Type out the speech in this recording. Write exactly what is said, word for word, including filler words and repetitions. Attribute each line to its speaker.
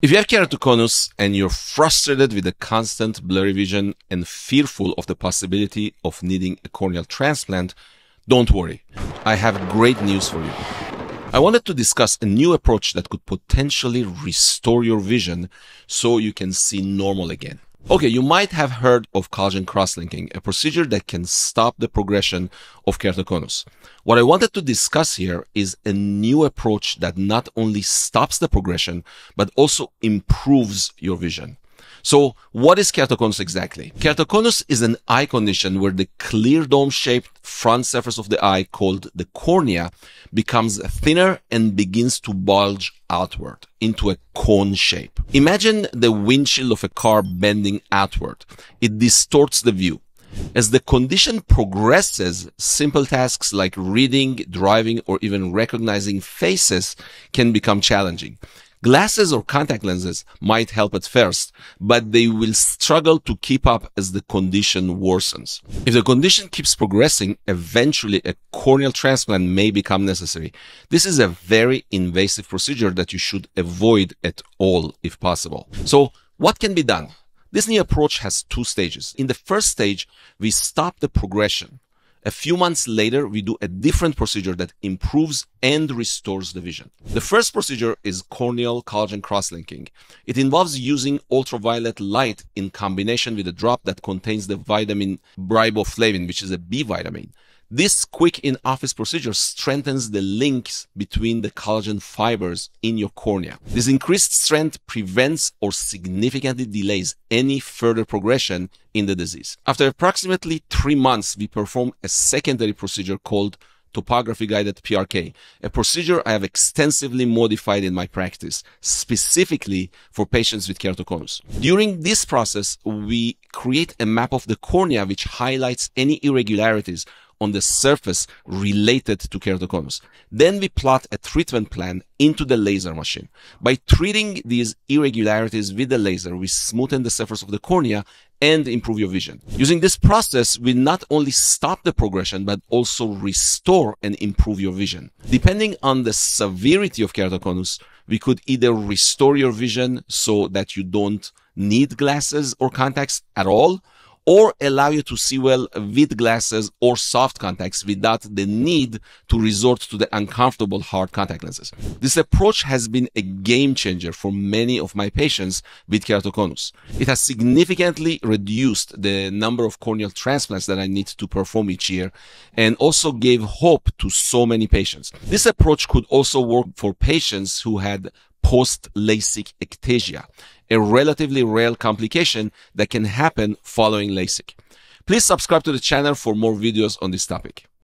Speaker 1: If you have keratoconus and you're frustrated with the constant blurry vision and fearful of the possibility of needing a corneal transplant, don't worry. I have great news for you. I wanted to discuss a new approach that could potentially restore your vision so you can see normal again. Okay, you might have heard of Collagen Crosslinking, a procedure that can stop the progression of keratoconus. What I wanted to discuss here is a new approach that not only stops the progression, but also improves your vision. So what is keratoconus exactly? Keratoconus is an eye condition where the clear dome-shaped front surface of the eye, called the cornea, becomes thinner and begins to bulge outward into a cone shape. Imagine the windshield of a car bending outward. It distorts the view. As the condition progresses, simple tasks like reading, driving, or even recognizing faces can become challenging. Glasses or contact lenses might help at first, but they will struggle to keep up as the condition worsens. If the condition keeps progressing, eventually a corneal transplant may become necessary. This is a very invasive procedure that you should avoid at all if possible. So what can be done? This new approach has two stages. In the first stage, we stop the progression. A few months later, we do a different procedure that improves and restores the vision. The first procedure is corneal collagen crosslinking. It involves using ultraviolet light in combination with a drop that contains the vitamin riboflavin, which is a B vitamin. This quick in-office procedure strengthens the links between the collagen fibers in your cornea. This increased strength prevents or significantly delays any further progression in the disease. After approximately three months, we perform a secondary procedure called Topography-Guided P R K, a procedure I have extensively modified in my practice, specifically for patients with keratoconus. During this process, we create a map of the cornea which highlights any irregularities on the surface related to keratoconus. Then we plot a treatment plan into the laser machine. By treating these irregularities with the laser, we smoothen the surface of the cornea and improve your vision. Using this process, we not only stop the progression, but also restore and improve your vision. Depending on the severity of keratoconus, we could either restore your vision so that you don't need glasses or contacts at all, or allow you to see well with glasses or soft contacts without the need to resort to the uncomfortable hard contact lenses. This approach has been a game changer for many of my patients with keratoconus. It has significantly reduced the number of corneal transplants that I need to perform each year and also gave hope to so many patients. This approach could also work for patients who had post-LASIK ectasia, a relatively rare complication that can happen following LASIK. Please subscribe to the channel for more videos on this topic.